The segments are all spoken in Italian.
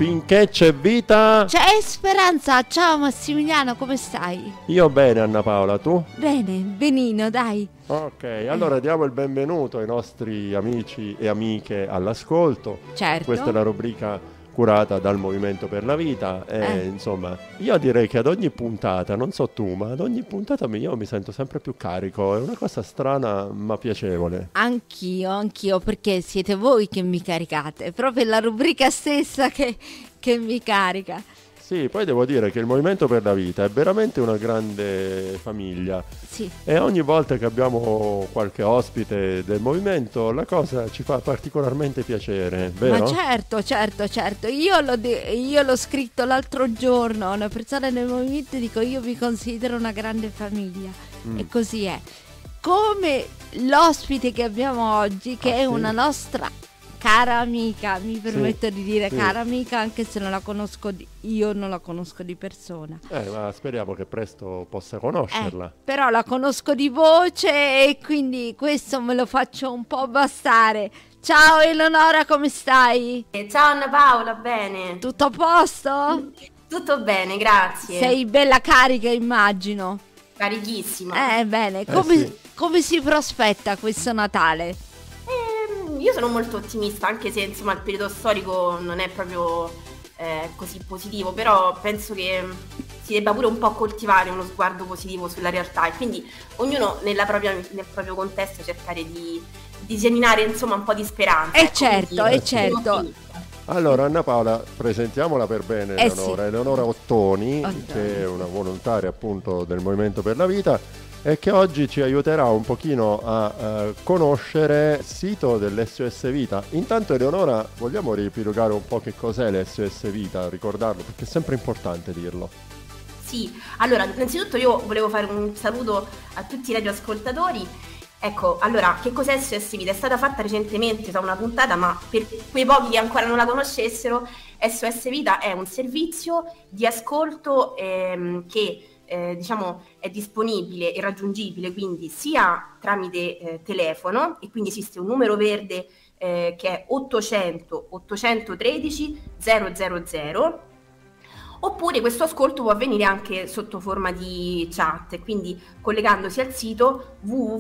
finché c'è vita c'è speranza. Ciao Massimiliano, come stai? Io bene, Anna Paola, tu? Bene, benino, dai. Ok, allora diamo il benvenuto ai nostri amici e amiche all'ascolto. Certo. Questa è la rubrica curata dal Movimento per la Vita e insomma io direi che ad ogni puntata, non so tu, ma ad ogni puntata io mi sento sempre più carico, è una cosa strana ma piacevole. Anch'io, perché siete voi che mi caricate, è proprio la rubrica stessa che mi carica. Sì, poi devo dire che il Movimento per la Vita è veramente una grande famiglia. Sì. E ogni volta che abbiamo qualche ospite del movimento la cosa ci fa particolarmente piacere, vero? Ma certo. Io l'ho scritto l'altro giorno, una persona nel movimento, dico io vi considero una grande famiglia. E così è. Come l'ospite che abbiamo oggi, che è una nostra cara amica, mi permetto di dire cara amica, anche se non la conosco, io non la conosco di persona. Ma speriamo che presto possa conoscerla. Però la conosco di voce e quindi questo me lo faccio un po' bastare. Ciao Eleonora, come stai? Ciao Anna Paola, bene. Tutto a posto? Tutto bene, grazie. Sei bella carica, immagino. Carichissima. Bene. Sì. Come si prospetta questo Natale? Io sono molto ottimista, anche se insomma il periodo storico non è proprio così positivo, però penso che si debba pure un po' coltivare uno sguardo positivo sulla realtà e quindi ognuno nel proprio contesto cercare di seminare insomma un po' di speranza. Certo. Allora Anna Paola, presentiamola per bene Eleonora. Sì. Eleonora Ottoni, che è una volontaria appunto del Movimento per la Vita e che oggi ci aiuterà un pochino a conoscere il sito dell'SOS Vita. Intanto Eleonora, vogliamo riepilogare un po' che cos'è l'SOS Vita, ricordarlo, perché è sempre importante dirlo. Sì, allora innanzitutto io volevo fare un saluto a tutti i radioascoltatori. Ecco, allora, che cos'è SOS Vita? È stata fatta recentemente da una puntata, ma per quei pochi che ancora non la conoscessero, SOS Vita è un servizio di ascolto che diciamo è disponibile e raggiungibile quindi sia tramite telefono, e quindi esiste un numero verde che è 800 813 000, oppure questo ascolto può avvenire anche sotto forma di chat, quindi collegandosi al sito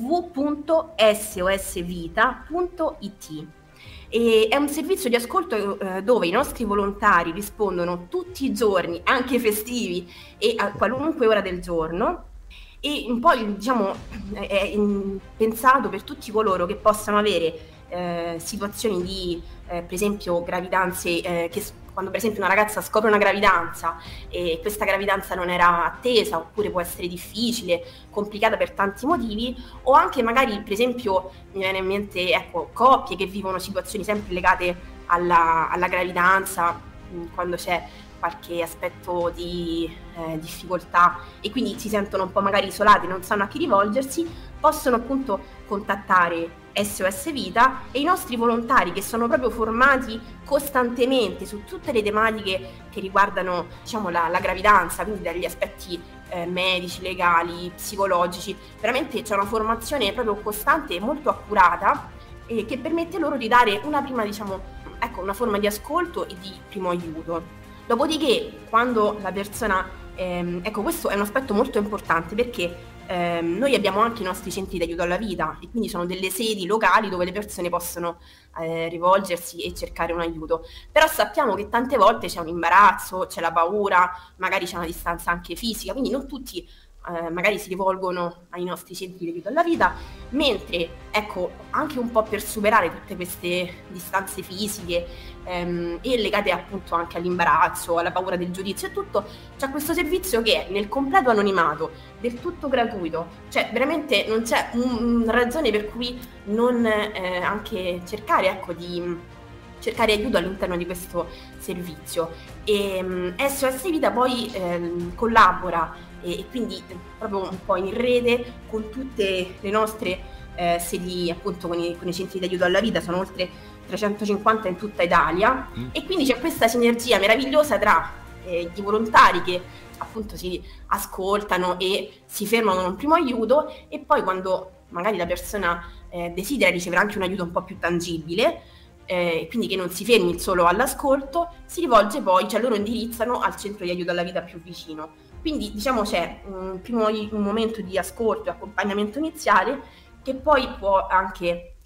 www.sosvita.it. E è un servizio di ascolto dove i nostri volontari rispondono tutti i giorni, anche festivi e a qualunque ora del giorno, e poi diciamo è pensato per tutti coloro che possano avere situazioni di per esempio gravidanze quando per esempio una ragazza scopre una gravidanza e questa gravidanza non era attesa, oppure può essere difficile, complicata per tanti motivi, o anche magari per esempio mi viene in mente coppie che vivono situazioni sempre legate alla gravidanza, quando c'è qualche aspetto di difficoltà e quindi si sentono un po' magari isolati, non sanno a chi rivolgersi, possono appunto contattare SOS Vita e i nostri volontari, che sono proprio formati costantemente su tutte le tematiche che riguardano diciamo la gravidanza, quindi dagli aspetti medici, legali, psicologici, veramente c'è una formazione proprio costante e molto accurata che permette loro di dare una prima una forma di ascolto e di primo aiuto. Dopodiché quando la persona questo è un aspetto molto importante, perché noi abbiamo anche i nostri centri di aiuto alla vita e quindi sono delle sedi locali dove le persone possono rivolgersi e cercare un aiuto, però sappiamo che tante volte c'è un imbarazzo, c'è la paura, magari c'è una distanza anche fisica, quindi non tutti magari si rivolgono ai nostri centri di aiuto alla vita, mentre anche un po' per superare tutte queste distanze fisiche e legate appunto anche all'imbarazzo, alla paura del giudizio e tutto, c'è questo servizio che è nel completo anonimato, del tutto gratuito, cioè veramente non c'è ragione per cui non anche cercare di cercare aiuto all'interno di questo servizio. E SOS Vita poi collabora e quindi proprio un po' in rete con tutte le nostre sedi, appunto con i centri di aiuto alla vita, sono oltre 350 in tutta Italia, e quindi c'è questa sinergia meravigliosa tra i volontari che appunto si ascoltano e si fermano in un primo aiuto, e poi quando magari la persona desidera ricevere anche un aiuto un po' più tangibile, quindi che non si fermi solo all'ascolto, si rivolge poi, cioè loro indirizzano al centro di aiuto alla vita più vicino. Quindi diciamo c'è un momento di ascolto e accompagnamento iniziale che poi può anche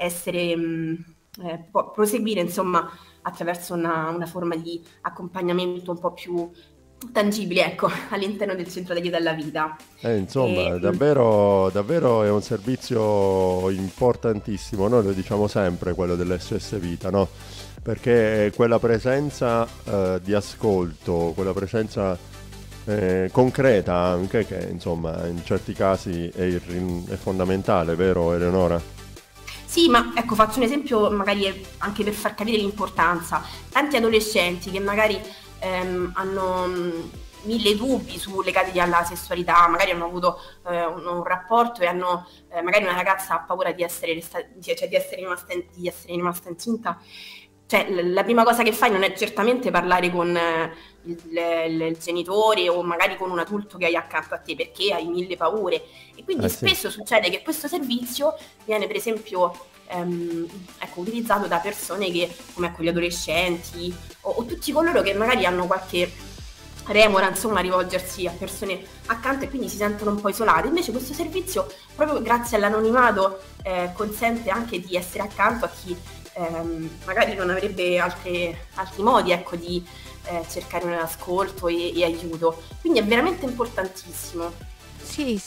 può proseguire insomma attraverso una forma di accompagnamento un po' più tangibile, ecco, all'interno del centro di aiuto alla vita. Insomma, davvero è un servizio importantissimo, noi lo diciamo sempre, quello dell'SOS Vita, no? Perché quella presenza di ascolto, quella presenza concreta anche, che insomma in certi casi è fondamentale, vero Eleonora? Sì, ma ecco, faccio un esempio magari anche per far capire l'importanza. Tanti adolescenti che magari hanno mille dubbi legati alla sessualità, magari hanno avuto un rapporto e hanno magari una ragazza ha paura di essere rimasta incinta. Cioè, la prima cosa che fai non è certamente parlare con il genitore o magari con un adulto che hai accanto a te, perché hai mille paure. E quindi spesso succede che questo servizio viene per esempio utilizzato da persone che, come gli adolescenti o tutti coloro che magari hanno qualche remora insomma a rivolgersi a persone accanto e quindi si sentono un po' isolati. Invece questo servizio, proprio grazie all'anonimato, consente anche di essere accanto a chi magari non avrebbe altri modi, ecco, di cercare un ascolto e aiuto. Quindi è veramente importantissimo. Sì,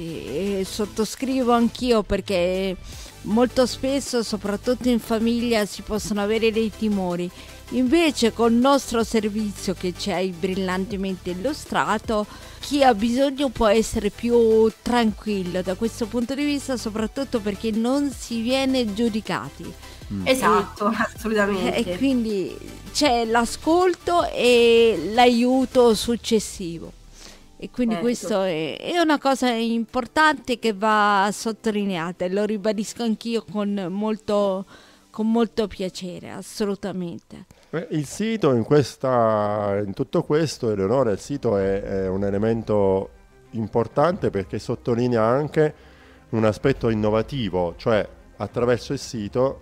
sottoscrivo anch'io, perché molto spesso, soprattutto in famiglia, si possono avere dei timori. Invece col nostro servizio, che ci hai brillantemente illustrato, chi ha bisogno può essere più tranquillo da questo punto di vista, soprattutto perché non si viene giudicati. Esatto, assolutamente. E quindi c'è l'ascolto e l'aiuto successivo. E quindi questo è una cosa importante che va sottolineata, e lo ribadisco anch'io con molto piacere, assolutamente. Il sito in tutto questo, Eleonora, il sito è un elemento importante perché sottolinea anche un aspetto innovativo, cioè attraverso il sito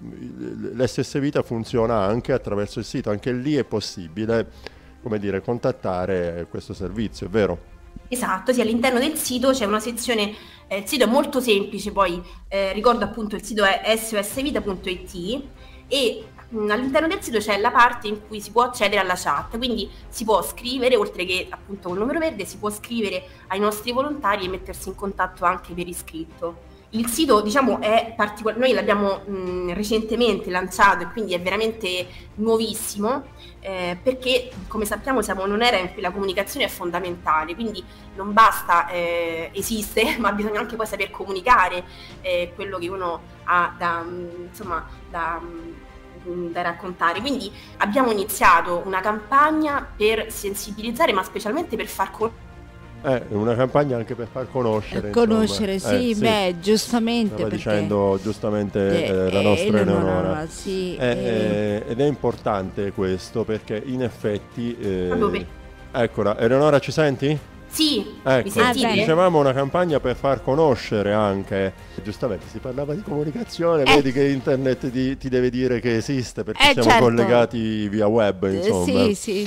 l'SOS Vita funziona anche attraverso il sito, anche lì è possibile, come dire, contattare questo servizio, è vero? Esatto, sì, all'interno del sito c'è una sezione, il sito è molto semplice, poi ricordo appunto il sito è sosvita.it e all'interno del sito c'è la parte in cui si può accedere alla chat, quindi si può scrivere, oltre che appunto col numero verde, si può scrivere ai nostri volontari e mettersi in contatto anche per iscritto. Il sito, diciamo, è particolare, noi l'abbiamo recentemente lanciato e quindi è veramente nuovissimo, perché come sappiamo siamo in un'era in cui la comunicazione è fondamentale, quindi non basta esistere, ma bisogna anche poi saper comunicare quello che uno ha da raccontare. Quindi abbiamo iniziato una campagna per sensibilizzare, ma specialmente per far conoscere. Una campagna anche per far conoscere. Sì, beh, giustamente. Stava dicendo giustamente la nostra Eleonora. Sì, ed è importante questo perché in effetti... eccola, Eleonora, ci senti? Sì, ecco, mi sentite? Dicevamo una campagna per far conoscere anche, giustamente si parlava di comunicazione, vedi che internet ti deve dire che esiste perché siamo collegati via web, insomma. Sì.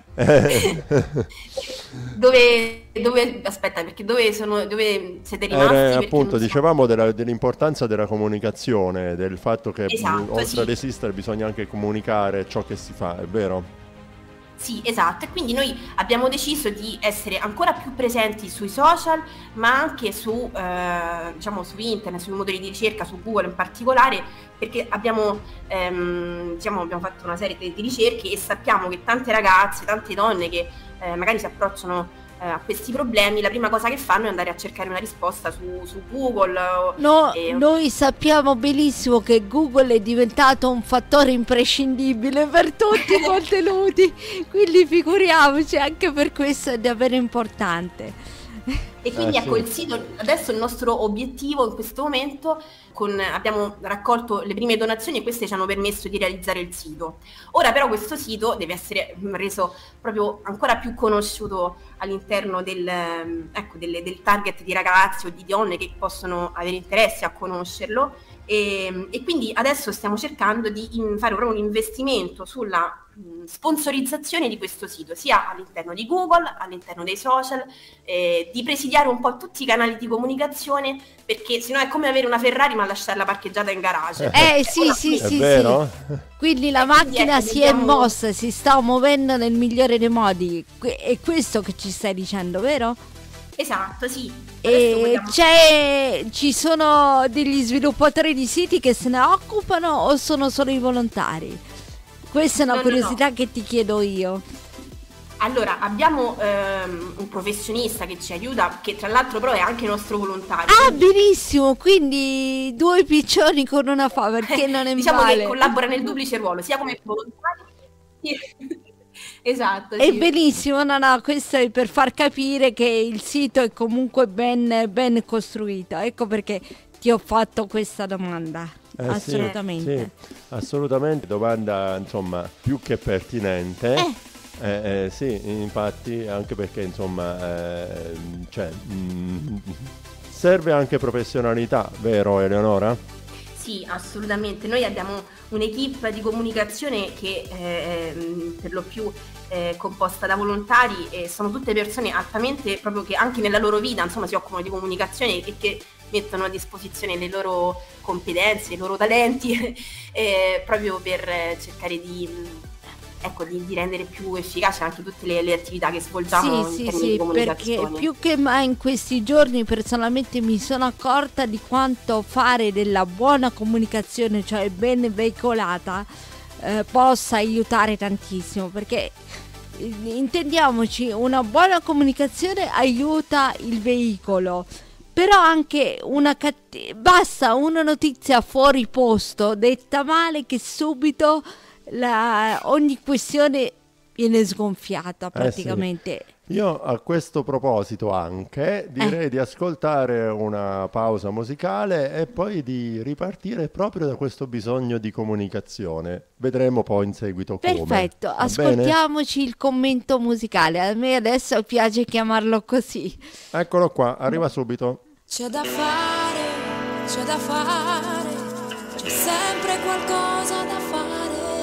Aspetta, perché dove siete rimasti? Appunto, dicevamo dell'importanza della comunicazione, del fatto che oltre ad esistere bisogna anche comunicare ciò che si fa, è vero? Sì, esatto, e quindi noi abbiamo deciso di essere ancora più presenti sui social, ma anche su internet, sui motori di ricerca, su Google in particolare, perché abbiamo fatto una serie di ricerche e sappiamo che tante ragazze, tante donne che magari si approcciano a questi problemi, la prima cosa che fanno è andare a cercare una risposta su Google. Noi sappiamo benissimo che Google è diventato un fattore imprescindibile per tutti i contenuti, quindi figuriamoci, anche per questo è davvero importante. E quindi ecco, il sito, adesso il nostro obiettivo in questo momento, abbiamo raccolto le prime donazioni e queste ci hanno permesso di realizzare il sito. Ora però questo sito deve essere reso proprio ancora più conosciuto all'interno del target di ragazzi o di donne che possono avere interesse a conoscerlo, E quindi adesso stiamo cercando di fare proprio un investimento sulla sponsorizzazione di questo sito, sia all'interno di Google, all'interno dei social, di presidiare un po' tutti i canali di comunicazione, perché sennò è come avere una Ferrari ma lasciarla parcheggiata in garage. Sì, vero? Quindi la macchina si è mossa, si sta muovendo nel migliore dei modi. È questo che ci stai dicendo, vero? Esatto, sì. E ci sono degli sviluppatori di siti che se ne occupano o sono solo i volontari? Questa è una curiosità che ti chiedo io. Allora, abbiamo un professionista che ci aiuta, che tra l'altro però è anche nostro volontario. Ah, benissimo, quindi 2 piccioni con una fava, perché non è diciamo male. Che collabora nel duplice ruolo, sia come volontario. Esatto. È benissimo, no, questo è per far capire che il sito è comunque ben costruito. Ecco perché ti ho fatto questa domanda. Assolutamente. Sì, assolutamente, domanda insomma più che pertinente. Sì, infatti, anche perché insomma serve anche professionalità, vero Eleonora? Sì, assolutamente. Noi abbiamo un'equipe di comunicazione che per lo più composta da volontari, e sono tutte persone altamente, proprio che anche nella loro vita insomma si occupano di comunicazione e che mettono a disposizione le loro competenze, i loro talenti proprio per cercare di rendere più efficaci anche tutte le attività che svolgiamo in termini di comunicazione. Perché più che mai in questi giorni personalmente mi sono accorta di quanto fare della buona comunicazione, cioè ben veicolata, possa aiutare tantissimo, perché intendiamoci, una buona comunicazione aiuta il veicolo, però anche basta una notizia fuori posto, detta male, che subito ogni questione viene sgonfiata praticamente. Sì. Io a questo proposito anche direi di ascoltare una pausa musicale e poi di ripartire proprio da questo bisogno di comunicazione. Vedremo poi in seguito come. Perfetto, ascoltiamoci il commento musicale. A me adesso piace chiamarlo così. Eccolo qua, arriva subito. C'è da fare, c'è sempre qualcosa da fare.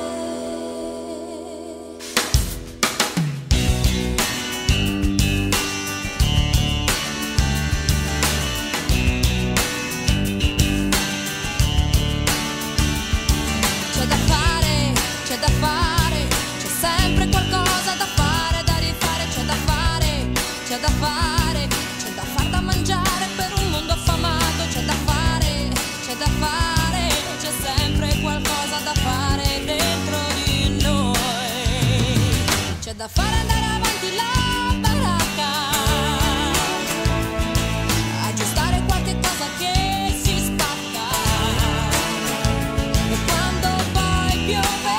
C'è sempre qualcosa da fare, da rifare, c'è da fare, c'è da fare, c'è da far da mangiare per un mondo affamato, c'è da fare, c'è sempre qualcosa da fare dentro di noi, c'è da fare andare avanti la baracca, aggiustare qualche cosa che si spacca, e quando poi piove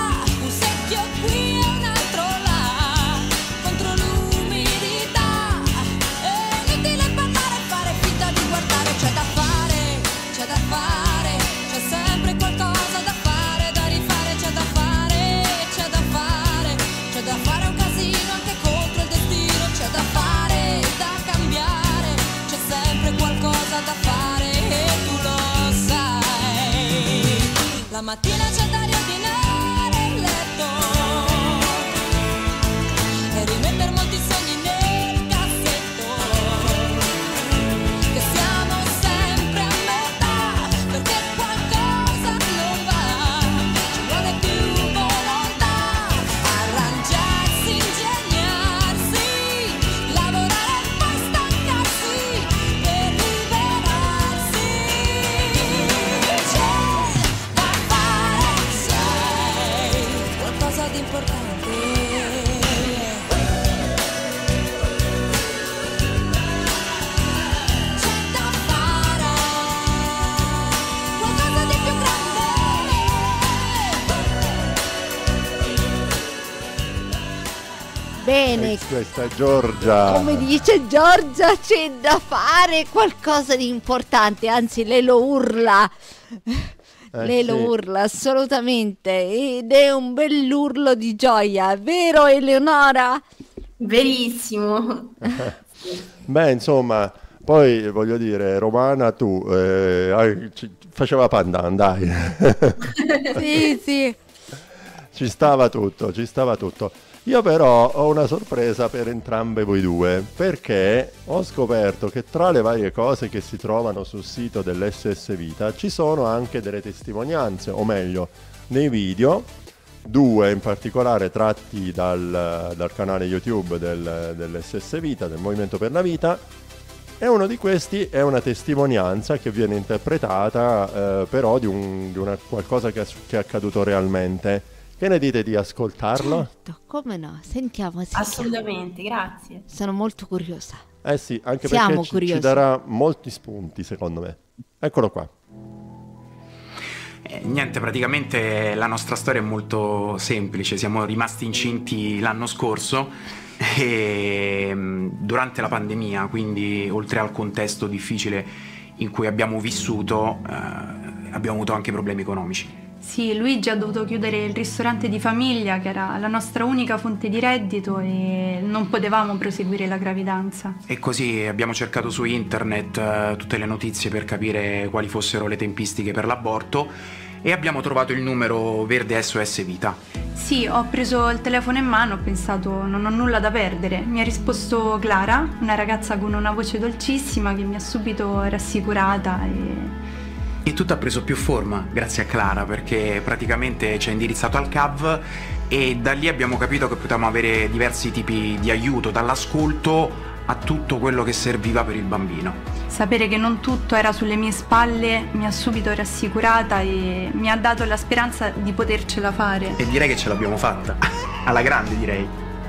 la mattina c'è da riordinare il letto e rimettere molti sogni nel cassetto, che siamo sempre a metà, perché qualcosa non va, ci vuole più volontà, arrangiarsi, ingegnarsi, lavorare e poi stancarsi per liberarsi. Qualcosa di importante, c'è da fare, qualcosa di più grande. Bene, questa è Giorgia. come dice Giorgia, c'è da fare qualcosa di importante, anzi lei lo urla. Lei lo urla assolutamente, ed è un bell'urlo di gioia, vero Eleonora? Verissimo. Beh, insomma, Poi voglio dire, Romana, tu faceva pandan, dai. Sì, sì. Ci stava tutto, ci stava tutto. Io però ho una sorpresa per entrambe voi due, perché ho scoperto che tra le varie cose che si trovano sul sito dell'SS Vita ci sono anche delle testimonianze, o meglio, dei video, 2 in particolare tratti dal canale YouTube dell'SS Vita, del Movimento per la Vita, e uno di questi è una testimonianza che viene interpretata però di una qualcosa che è accaduto realmente. Che ne dite di ascoltarlo? Certo, come no? Sentiamo. Assolutamente, grazie. Sono molto curiosa. Eh sì, anche Siamo perché ci curiosi. darà molti spunti, secondo me. Eccolo qua. Niente, praticamente la nostra storia è molto semplice. Siamo rimasti incinti l'anno scorso e durante la pandemia, quindi oltre al contesto difficile in cui abbiamo vissuto, abbiamo avuto anche problemi economici. Sì, Luigi ha dovuto chiudere il ristorante di famiglia, che era la nostra unica fonte di reddito, e non potevamo proseguire la gravidanza. E così abbiamo cercato su internet tutte le notizie per capire quali fossero le tempistiche per l'aborto e abbiamo trovato il numero verde SOS Vita. Sì, ho preso il telefono in mano, ho pensato non ho nulla da perdere. Mi ha risposto Clara, una ragazza con una voce dolcissima che mi ha subito rassicurata E tutto ha preso più forma grazie a Clara, perché praticamente ci ha indirizzato al CAV e da lì abbiamo capito che potevamo avere diversi tipi di aiuto, dall'ascolto a tutto quello che serviva per il bambino. Sapere che non tutto era sulle mie spalle mi ha subito rassicurata e mi ha dato la speranza di potercela fare. E direi che ce l'abbiamo fatta, alla grande direi.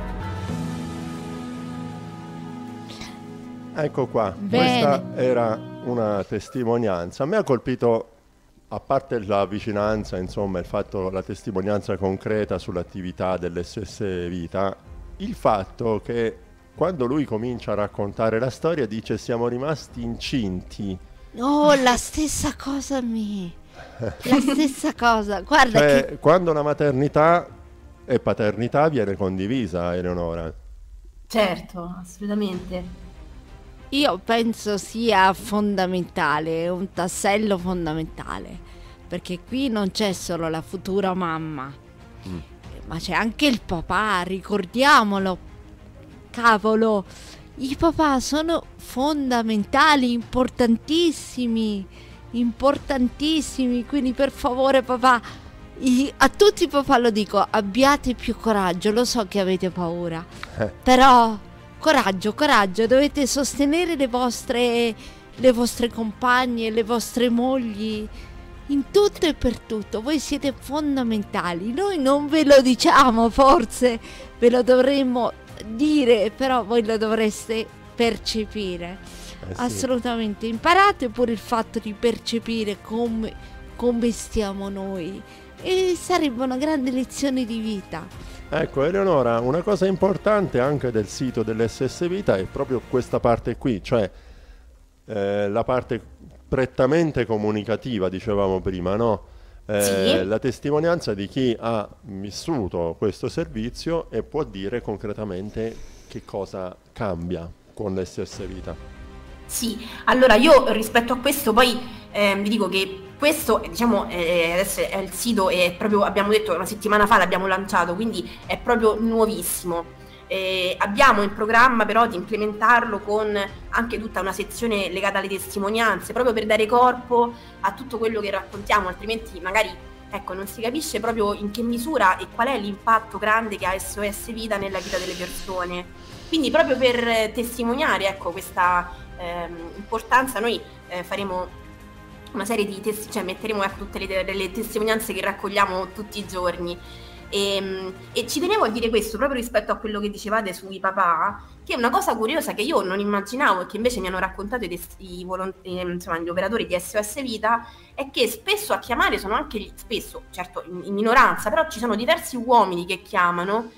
Ecco qua, Bene. questa era una testimonianza. A me ha colpito, a parte la vicinanza, insomma, il fatto, la testimonianza concreta sull'attività dell'SS Vita, il fatto che quando lui comincia a raccontare la storia dice siamo rimasti incinti. Oh, la stessa cosa a me. La stessa cosa. Guarda Cioè, che quando la maternità e paternità viene condivisa, Eleonora. Certo, assolutamente. io penso sia fondamentale, un tassello fondamentale, perché qui non c'è solo la futura mamma, ma c'è anche il papà, ricordiamolo. Cavolo, i papà sono fondamentali, importantissimi, quindi per favore papà, a tutti i papà lo dico, abbiate più coraggio, lo so che avete paura, però coraggio, dovete sostenere le vostre compagne, le vostre mogli, in tutto e per tutto, voi siete fondamentali, noi non ve lo diciamo, forse ve lo dovremmo dire, però voi lo dovreste percepire. Sì. Assolutamente, imparate pure il fatto di percepire come stiamo noi, e sarebbe una grande lezione di vita. Ecco, Eleonora, una cosa importante anche del sito dell'SS Vita è proprio questa parte qui, cioè la parte prettamente comunicativa, dicevamo prima, no? Sì. La testimonianza di chi ha vissuto questo servizio e può dire concretamente che cosa cambia con l'SS Vita. Sì, allora io rispetto a questo poi vi dico che questo diciamo adesso è il sito, è proprio, abbiamo detto una settimana fa l'abbiamo lanciato, quindi è proprio nuovissimo. Abbiamo in programma però di implementarlo con anche tutta una sezione legata alle testimonianze, proprio per dare corpo a tutto quello che raccontiamo, altrimenti magari ecco, non si capisce proprio in che misura e qual è l'impatto grande che ha SOS Vita nella vita delle persone. Quindi proprio per testimoniare ecco, questa importanza noi faremo una serie di cioè metteremo ecco, tutte le testimonianze che raccogliamo tutti i giorni. E ci tenevo a dire questo proprio rispetto a quello che dicevate sui papà, che è una cosa curiosa che io non immaginavo e che invece mi hanno raccontato insomma, gli operatori di SOS Vita, è che spesso a chiamare sono anche, spesso, certo in minoranza, però ci sono diversi uomini che chiamano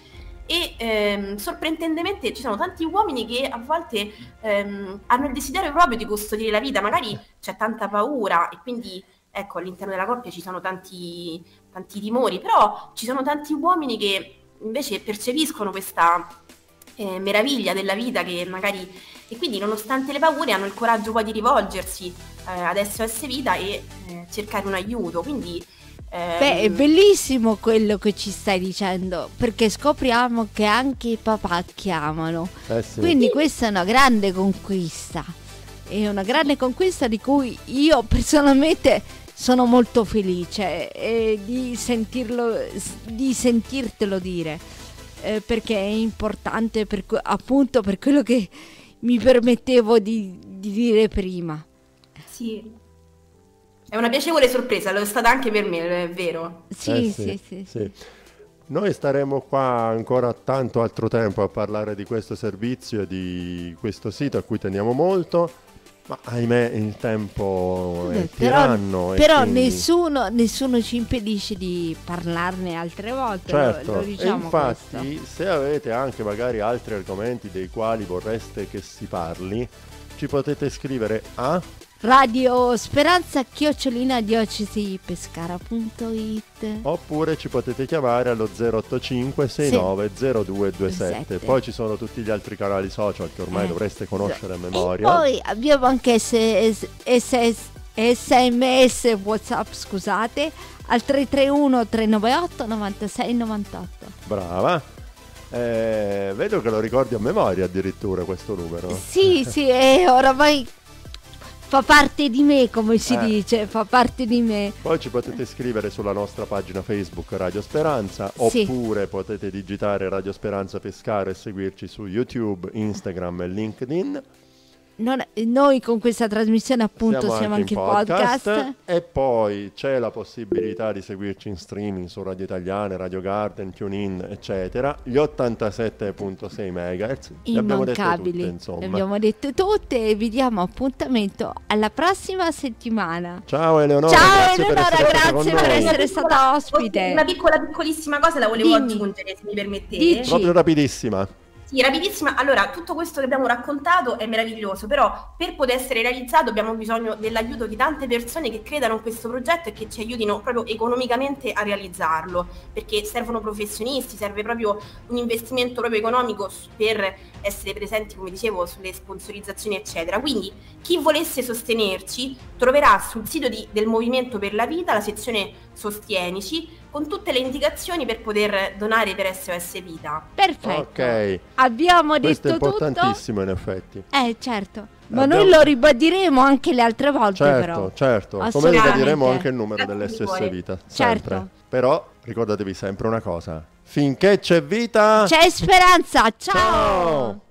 e sorprendentemente ci sono tanti uomini che a volte hanno il desiderio proprio di custodire la vita, magari c'è tanta paura e quindi ecco all'interno della coppia ci sono tanti timori, però ci sono tanti uomini che invece percepiscono questa meraviglia della vita che magari, e quindi nonostante le paure hanno il coraggio poi di rivolgersi ad SOS Vita e cercare un aiuto. Quindi Beh, è bellissimo quello che ci stai dicendo, perché scopriamo che anche i papà chiamano. Sì. Quindi questa è una grande conquista. È una grande conquista di cui io personalmente sono molto felice di sentirtelo dire, perché è importante appunto per quello che mi permettevo di dire prima. sì, è una piacevole sorpresa, lo è stata anche per me, è vero. Sì. Noi staremo qua ancora tanto altro tempo a parlare di questo servizio e di questo sito a cui teniamo molto, ma ahimè il tempo è tiranno. Però quindi... nessuno ci impedisce di parlarne altre volte. Certo, lo diciamo, e infatti questo. se avete anche magari altri argomenti dei quali vorreste che si parli, ci potete scrivere a Radio Speranza @diocesipescara.it. oppure ci potete chiamare allo 085 69 0227. Poi ci sono tutti gli altri canali social che ormai dovreste conoscere a memoria. E poi abbiamo anche SMS WhatsApp, scusate, al 331 398 96 98. Brava. Vedo che lo ricordi a memoria addirittura questo numero. Sì, oramai fa parte di me, come si dice, fa parte di me. Poi ci potete scrivere sulla nostra pagina Facebook Radio Speranza, Sì. oppure potete digitare Radio Speranza Pescara e seguirci su YouTube, Instagram e LinkedIn. Noi con questa trasmissione appunto siamo anche in podcast. E poi c'è la possibilità di seguirci in streaming su Radio Italiane, Radio Garden, TuneIn, eccetera. Gli 87.6 MHz. Le abbiamo dette tutte, insomma. Le abbiamo dette tutte e vi diamo appuntamento alla prossima settimana. Ciao Eleonora, Ciao grazie Eleonora, per essere stata ospite. Una piccolissima cosa la volevo Dimmi. aggiungere, se mi permettete. Dici. Proprio rapidissima. Sì, rapidissima. Allora, tutto questo che abbiamo raccontato è meraviglioso, però per poter essere realizzato abbiamo bisogno dell'aiuto di tante persone che credano in questo progetto e che ci aiutino proprio economicamente a realizzarlo, perché servono professionisti, serve proprio un investimento proprio economico per essere presenti, come dicevo, sulle sponsorizzazioni, eccetera. Quindi chi volesse sostenerci troverà sul sito del Movimento per la Vita la sezione Sostienici, con tutte le indicazioni per poter donare per SOS Vita. Perfetto. Ok. Abbiamo Questo è detto tutto. importantissimo in effetti. Certo. Ma noi lo ribadiremo anche le altre volte, però. Certo, come Assolutamente. ribadiremo anche il numero Grazie di dell'SS cuore. Vita, sempre. Certo. Però ricordatevi sempre una cosa: finché c'è vita C'è speranza. Ciao. Ciao.